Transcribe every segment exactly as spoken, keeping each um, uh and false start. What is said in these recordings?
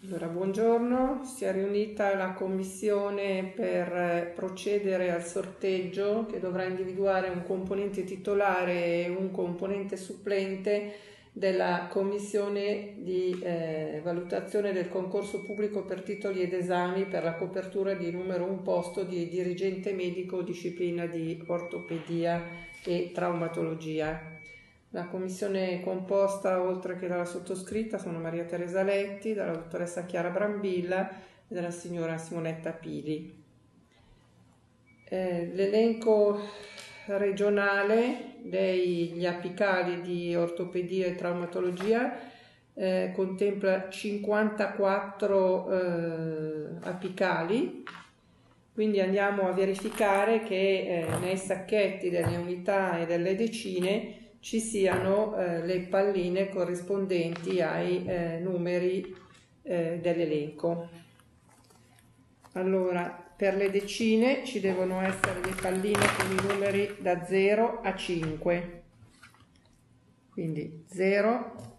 Allora, buongiorno, si è riunita la commissione per procedere al sorteggio che dovrà individuare un componente titolare e un componente supplente della commissione di eh, valutazione del concorso pubblico per titoli ed esami per la copertura di numero un posto di dirigente medico disciplina di ortopedia e traumatologia. La commissione è composta, oltre che dalla sottoscritta, sono Maria Teresa Letti, dalla dottoressa Chiara Brambilla e dalla signora Simonetta Pili. Eh, l'elenco regionale degli apicali di ortopedia e traumatologia eh, contempla cinquantaquattro eh, apicali, quindi andiamo a verificare che eh, nei sacchetti delle unità e delle decine ci siano eh, le palline corrispondenti ai eh, numeri eh, dell'elenco. Allora, per le decine ci devono essere le palline con i numeri da zero a cinque. Quindi zero,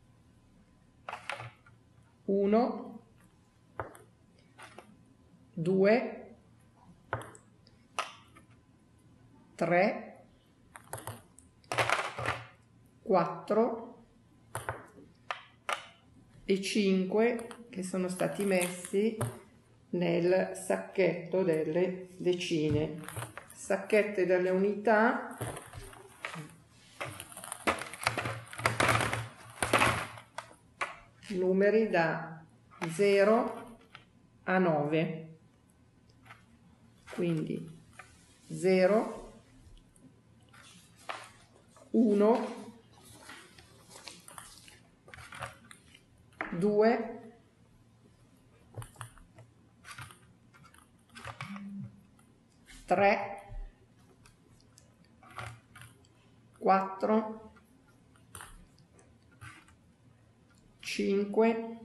uno, due, tre, quattro e cinque che sono stati messi nel sacchetto delle decine. Sacchetti delle unità numeri da zero a nove, quindi zero, uno, due, tre, quattro, cinque,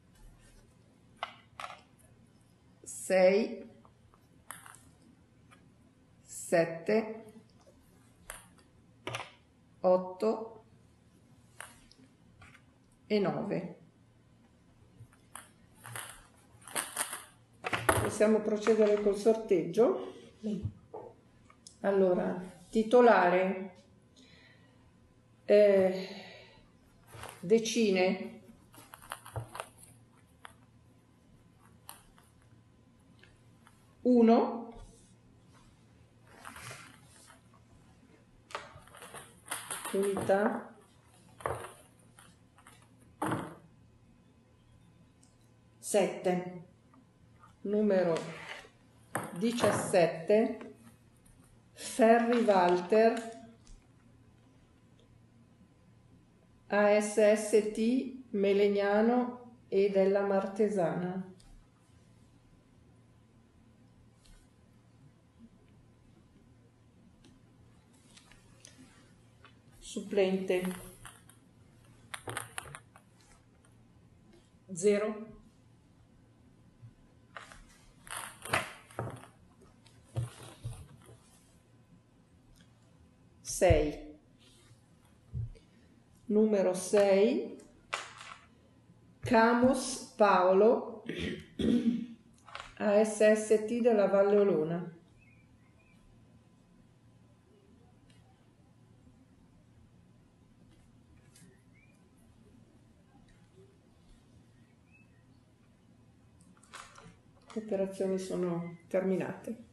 sei, sette, otto e nove. Possiamo procedere col sorteggio? Allora, titolare, eh, decine, uno, unità, sette, numero diciassette, Ferri Walter, A S S T Melegnano e della Martesana. Supplente zero, sei, numero sei, Camus Paolo, A S S T della Valle Olona. Le operazioni sono terminate.